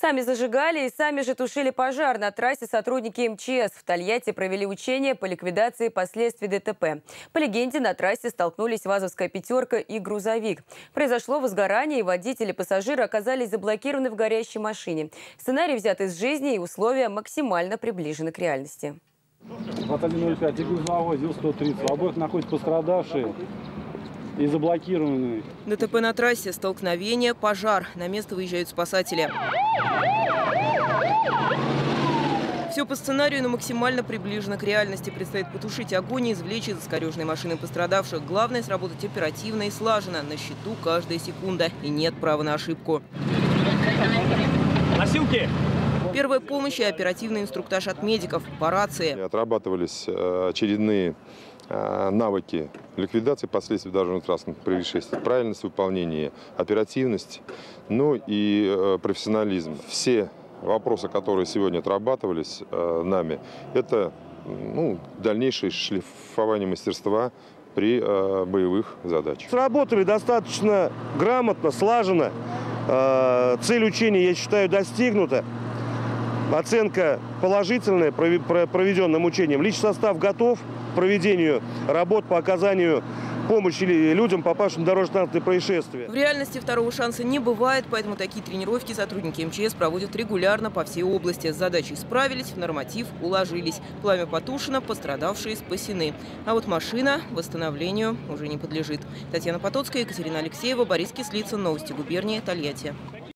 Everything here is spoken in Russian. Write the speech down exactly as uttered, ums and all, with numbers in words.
Сами зажигали и сами же тушили пожар. На трассе сотрудники эм че эс в Тольятти провели учения по ликвидации последствий дэ тэ пэ. По легенде, на трассе столкнулись ВАЗовская пятерка и грузовик. Произошло возгорание, и водители и пассажиры оказались заблокированы в горящей машине. Сценарий взят из жизни, и условия максимально приближены к реальности. Батальон ноль пять и грузовой ЗИЛ сто тридцать. В обоих находятся пострадавшие и заблокированные. дэ тэ пэ на трассе, столкновение, пожар. На место выезжают спасатели. Все по сценарию, но максимально приближено к реальности. Предстоит потушить огонь и извлечь из искореженной машины пострадавших. Главное – сработать оперативно и слаженно. На счету каждая секунда. И нет права на ошибку. Носилки! Первая помощь и оперативный инструктаж от медиков по рации. Отрабатывались очередные навыки ликвидации последствий дорожно-транспортных происшествий, правильность выполнения, оперативность, ну и профессионализм. Все вопросы, которые сегодня отрабатывались нами, это ну, дальнейшее шлифование мастерства при боевых задачах. Сработали достаточно грамотно, слаженно. Цель учения, я считаю, достигнута. Оценка положительная проведенным учением. Личный состав готов к проведению работ по оказанию помощи людям, попавшим в дорожно-транспортные происшествия. В реальности второго шанса не бывает, поэтому такие тренировки сотрудники эм че эс проводят регулярно по всей области. С задачей справились, в норматив уложились. Пламя потушено, пострадавшие спасены. А вот машина восстановлению уже не подлежит. Татьяна Потоцкая, Екатерина Алексеева, Борис Кислицын. Новости губернии, Тольятти.